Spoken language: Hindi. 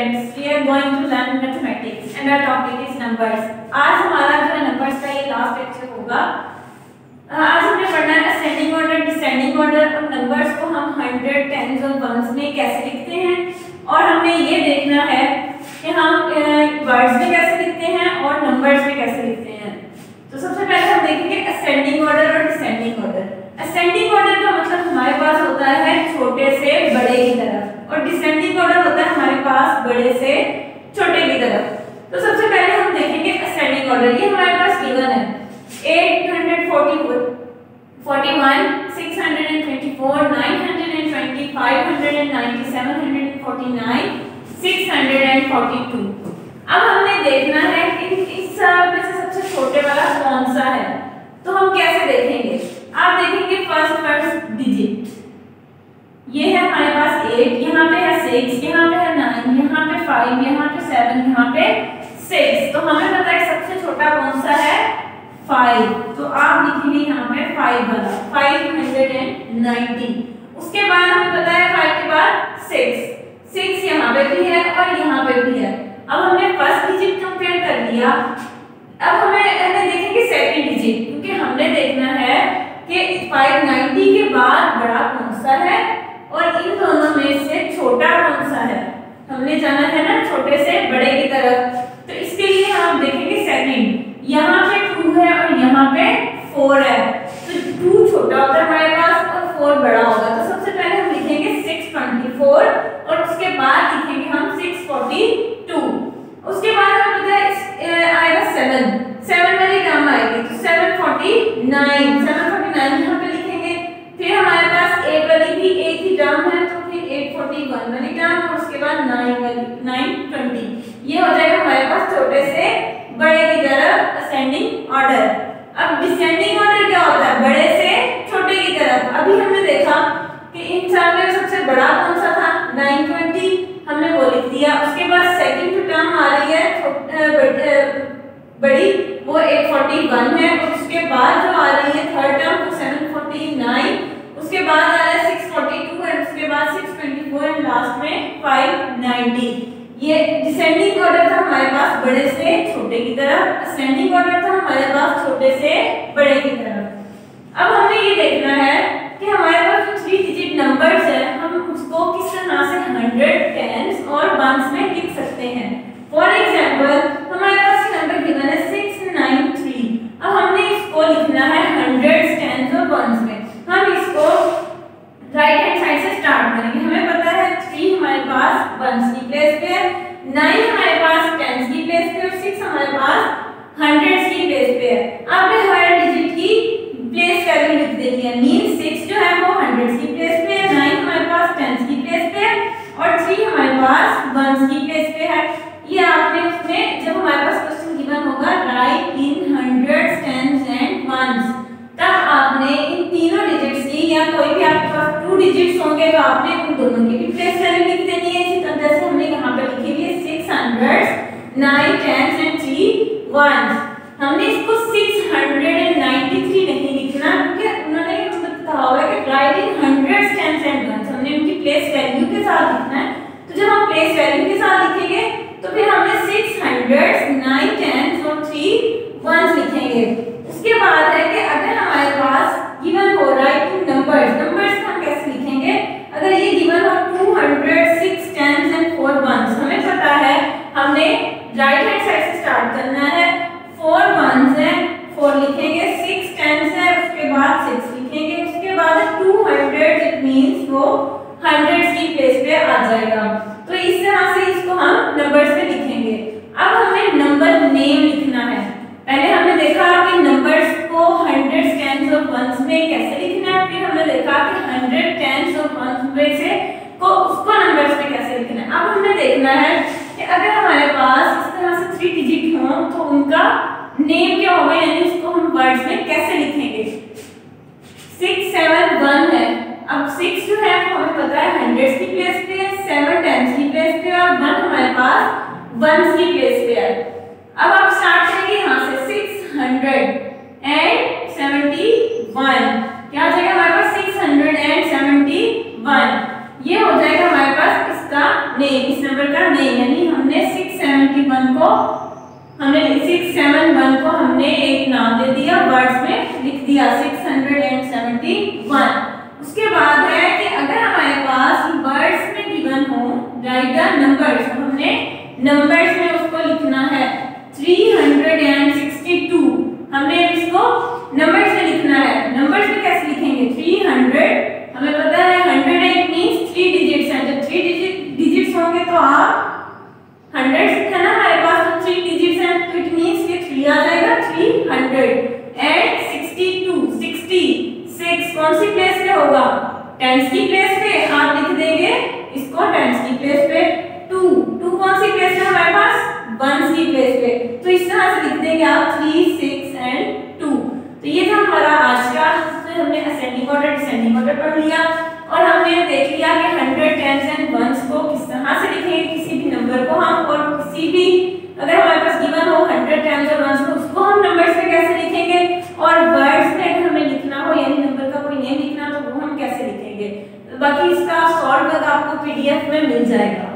students, we are going to learn mathematics and our topic is numbers. आज हमारा जो है नंबर्स का ये लास्ट लेक्चर होगा। आज हमने पढ़ना है असेंडिंग ऑर्डर, डिसेंडिंग ऑर्डर और नंबर्स को हम 100, 10s और 1s में कैसे लिखते हैं, और हमें ये देखना है कि हम वर्ड्स में कैसे लिखते हैं और नंबर्स में कैसे लिखते हैं। तो सबसे पहले हम देखेंगे असेंडिंग ऑर्डर और डिसेंडिंग ऑर्डर। असेंडिंग ऑर्डर का मतलब हमारे पास होता है छोटे से बड़े की तरफ, और डिसेंडिंग ऑर्डर होता है हमारे पास बड़े से छोटे की तरफ। तो सबसे पहले हम देखेंगे असेंडिंग ऑर्डर। ये हमारे पास गिवन है 841, 624, 920, 590, 749, 642। अब हमने देखना है कि इस में से सबसे छोटे वाला कौन सा है। तो हम कैसे देखेंगे, आप देखेंगे फर्स्ट डिजिट ये है हमारे पास 8, यहाँ पे है 6, यहाँ पे है 9, यहाँ पे 5, यहाँ पे 7, यहाँ पे 6। तो हमें पता है सबसे छोटा कौन सा है 5, तो आप लिखेंगे यहाँ पे 5 वाला 590। उसके बाद हमें पता है 5 के बाद 6 यहाँ पे भी है और यहाँ पे भी है। अब हमने फर्स्ट डिजिट कंपेयर कर लिया, अब हमें देखेंगे सेकंड डिजिट, क्योंकि हमने देखना है कि 590 के बाद बड़ा कौन सा है और इन दोनों में से छोटा कौन सा है। हमने जाना है ना छोटे से बड़े की तरफ। तो इसके लिए हम देखेंगे सेकंड, यहाँ पे 2 है और यहाँ पे 4 है, तो 2 छोटा होगा हमारे पास और 4 बड़ा होगा। तो सबसे पहले हम लिखेंगे 624 और उसके बाद लिखेंगे हम 642। उसके बाद हमें पता है आएगा 7 वाली टर्म आएगी, तो 749 यहाँ पे लिखेंगे। फिर हमारे पास 8 वाली भी एक ही टर्म है, तो फिर 841 वाली टर्म और उसके बाद 920। ये हो जाएगा हमारे पास छोटे से बड़े की तरफ असेंडिंग ऑर्डर। अब डिसेंडिंग ऑर्डर क्या होता है, बड़े से छोटे की तरफ। अभी हमने देखा कि इन सब में सबसे बड़ा कौन सा था 920, हमने वो लिख दिया। उसके बाद सेकंड जो टर्म आ रही है बड़ी वो 841 है, और उसके बाद जो आ रही है थर्ड टर्म वो 749, उसके बाद आ रहा है 642 और उसके बाद 624 और लास्ट में 590। ये डिसेंडिंग ऑर्डर था हमारे पास बड़े से छोटे की तरफ, असेंडिंग ऑर्डर था हमारे पास छोटे से बड़े की तरफ। अब हमें ये देखना है कि हमारे पास जो 3 डिजिट नंबर्स है हम उसको किस तरह से 100, 10s और 1s में लिख सकते हैं। फॉर एग्जांपल हमारे पास नंबर गिवन है 693। अब हमने इसको लिखना है 100s, 10s और 1s में। हम इसको राइट हैंड साइड से स्टार्ट करेंगे। हमें पता है 3 हमारे पास 1s की प्लेस पे है, 9 हमारे पास 10s की प्लेस पे और 6 हमारे पास 100s की प्लेस पे है। आपने हर डिजिट की प्लेस वैल्यू लिख देनी है। मीन 6 जो है वो 100s की प्लेस पे है, 9 हमारे पास 10s की प्लेस पे है और 3 हमारे पास 1s की प्लेस पे है। ये आपने उसमें जब हमारे पास क्वेश्चन गिवन होगा write in 100s, 10s and 1s, तब आपने इन तीनों डिजिट्स की या कोई भी आपके पास 2 डिजिट्स होंगे तो आपने उन दोनों की भी प्लेस वैल्यू लिख देनी है। इसी तरह से हमने यहाँ पे लिखी हुई है 600s, 9, 10s एंड 3 1s। हमने इसको 693 नहीं लिखना, क्योंकि उन्होंने कहा हुआ है कि right in 100s, 10s and 1s। हमने उनकी प्लेस वैल्यू के साथ लिखना है। तो जब हम प्लेस वैल्यू के साथ लिखेंगे तो फिर हमने 600s, 9, 10s और 3 1s लिखेंगे। उसके बाद है कि अगर हमारे पास गिवन हो राइट इन नंबर्स हम कैसे लिखेंगे। अगर ये गिवन हो 200, 6 10s एंड 4 1s, हमें पता है हमने राइट हैंड साइड से स्टार्ट करना है। 4 1s है, 4 लिखेंगे, 6 10s है, उसके बाद 6 लिखेंगे, उसके बाद 200 इट मींस वो 100s की प्लेस पे आ जाएगा। तो इस तरह से इसको हम नंबर्स में लिखेंगे। अब हमें नंबर नेम लिखना है। पहले हमने देखा कि नंबर्स को 100s, 10s और 1s में कैसे लिखना है, फिर हमने देखा कि 100, 10s और 1s में से उसको नंबर्स में कैसे लिखना है। अब हमें देखना है कि अगर हमारे पास इस तरह से 3 डिजिट हों तो उनका नेम क्या होगा, यानी उसको हम वर्ड्स में कैसे लिखेंगे। 6 7 1 है। अब 6 जो है वो हमें पता है 100s की प्लेस पे है, 7 10s की प्लेस पे और 1 हमारे पास 1s की प्लेस पे है। अब आप स्टार्ट करेंगे यहाँ से 671, क्या हो जाएगा हमारे पास 671। ये हो जाएगा हमारे पास इसका नेम, इस नंबर का हमने यानी हमने 671 को हमने एक नाम दे दिया, वर्ड्स में लिख दिया 671। उसके बाद है कि अगर हमारे पास वर्ड्स में गिवन हो राइट द नंबर्स, हमने नंबर्स में उसको लिखना है 362। हमने इसको नंबर्स में लिखना है। नंबर्स में कैसे लिखेंगे? 300 हमें पता है 108 मींस 3 डिजिट्स हैं। जब 3 डिजिट्स होंगे तो आप 100 है ना हमारे पास, तो 3 डिजिट्स हैं तो इट मींस कि 3 आ जाएगा 300 एंड 62 66 कौन सी प्लेस पे होगा? टेंस की प्लेस पे। आप लिख देंगे इसको टेंस की प्लेस पे। 2 कौन सी प्लेस पे हमारे पास? वंस की प्लेस पे। तो इस तरह से लिख देंगे आप 3 6 एंड 2। तो ये था हमारा आज का, इसमें हमने असेंडिंग ऑर्डर डिसेंडिंग ऑर्डर पढ़ लिया और हमने देख लिया कि 100 टेंस एंड वंस को किस तरह से लिखेंगे किसी भी नंबर को हम, और किसी भी अगर हमारे पास गिवन हो 100 टेंस और वंस को उसको हम नंबर्स में कैसे लिखेंगे, और वर्ड्स में अगर हमें लिखना हो यानी नंबर का कोई नेम लिखना तो वो हम कैसे लिखेंगे। बाकी इसका सॉल्व आपको पीडीएफ में मिल जाएगा।